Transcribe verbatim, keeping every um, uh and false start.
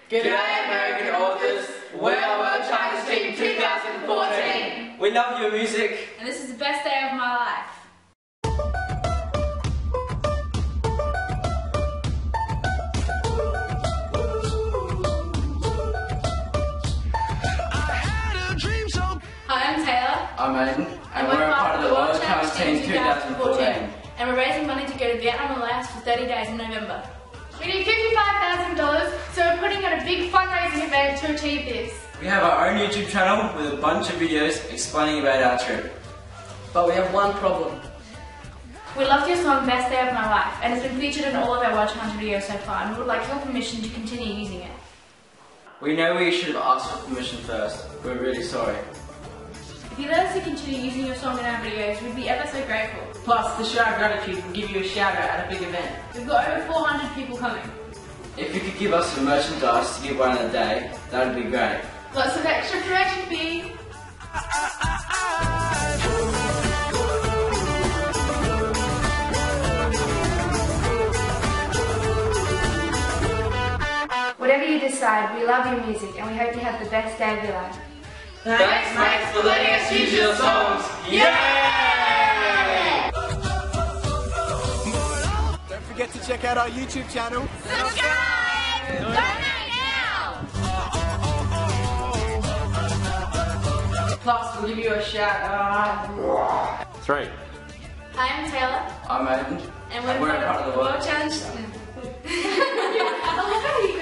G'day American authors, we're World Challenge Team twenty fourteen. We love your music. And this is the best day of my life. Hi, I'm Taylor. I'm Aiden, and, and we're, we're a part of the World Challenge Team twenty fourteen. And we're raising money to go to Vietnam and Laos for thirty days in November. We need fifty-five thousand dollars, so we're putting on a big fundraising event to achieve this. We have our own YouTube channel with a bunch of videos explaining about our trip. But we have one problem. We loved your song Best Day of My Life, and it's been featured in all of our World Challenge videos so far, and we would like your permission to continue using it. We know we should have asked for permission first. We're really sorry. If you let us to continue using your song in our videos, we'd be ever so grateful. Plus, the show of gratitude will give you a shout out at a big event. We've got over four hundred people coming. If you could give us some merchandise to give away on a day, that would be great. Lots of extra promotion fees. Whatever you decide, we love your music and we hope you have the best day of your life. Thanks, mates, for letting us use your songs. Yay! Don't forget to check out our YouTube channel. Subscribe! Donate now! Plus, we'll give you a shout out. Three. Hi, I'm Taylor. I'm Aiden, And we're, and we're a part of the World Challenge. I love how you